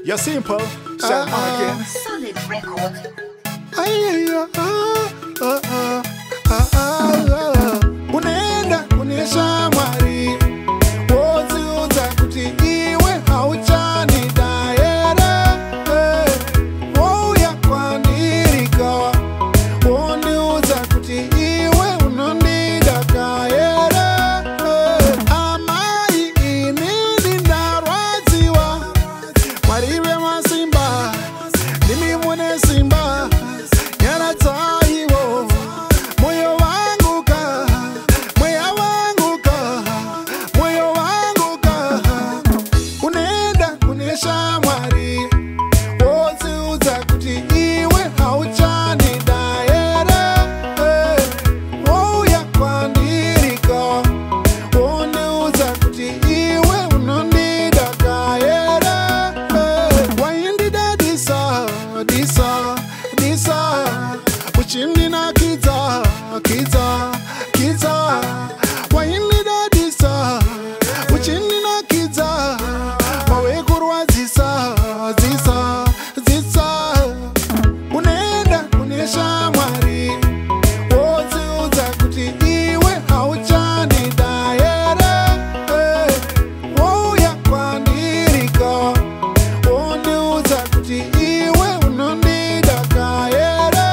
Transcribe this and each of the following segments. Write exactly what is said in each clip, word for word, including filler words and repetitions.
You're simple, shall uh, again. Solid record. Unaenda kunisha mwari wozi uza kuti iwe hauchani daere Wouya kwandirika Wondi uza kuti iwe unondida kaere Amai inini ndarwaziwa Mwariwe masimba Nimi mwene simba Nyana taiwo Moyo wangu ka Moyo wangu ka Moyo wangu ka Unaenda kunisha mwari Wozi uza kuti iwe hauchani daere Wouya kwandirika Wondi uza kuti iwe unondida kaere Waindida disa, disa, disa Uchindi na kiza, kiza, kiza Waindida disa, uchindi na kiza Mawe kurwa zisa, zisa, zisa Unaenda kunisha mwari Wozi uza kuti iwe hauchani daere Wouya kwandirika Wondi uza kuti iwe unondida kaere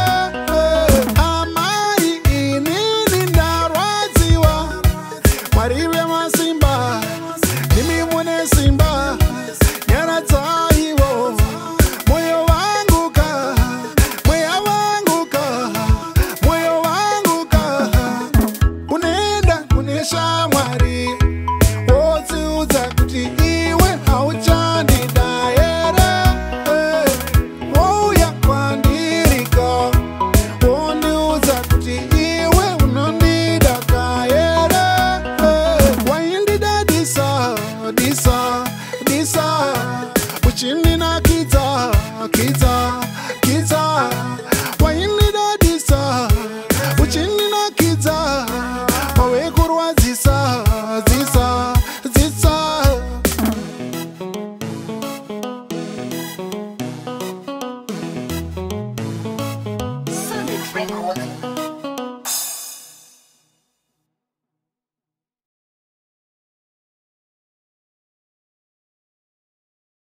Amai inini ndarwaziwa Mwariwe masimba Nimi mwene simba Nyana taiwo Moyo wangu ka Moyo wangu ka Moyo wangu ka Unaenda kunisha mwari Wozi uza kuti iwe hauchani daere Wouya kwandirika Wondi uza kuti iwe unondida kaere Waindida disa, disa, disa Uchindi na kiza, kiza, kiza Waindida disa, uchindi na kiza Mawe kurwa zisa, zisa, zisa Solid record.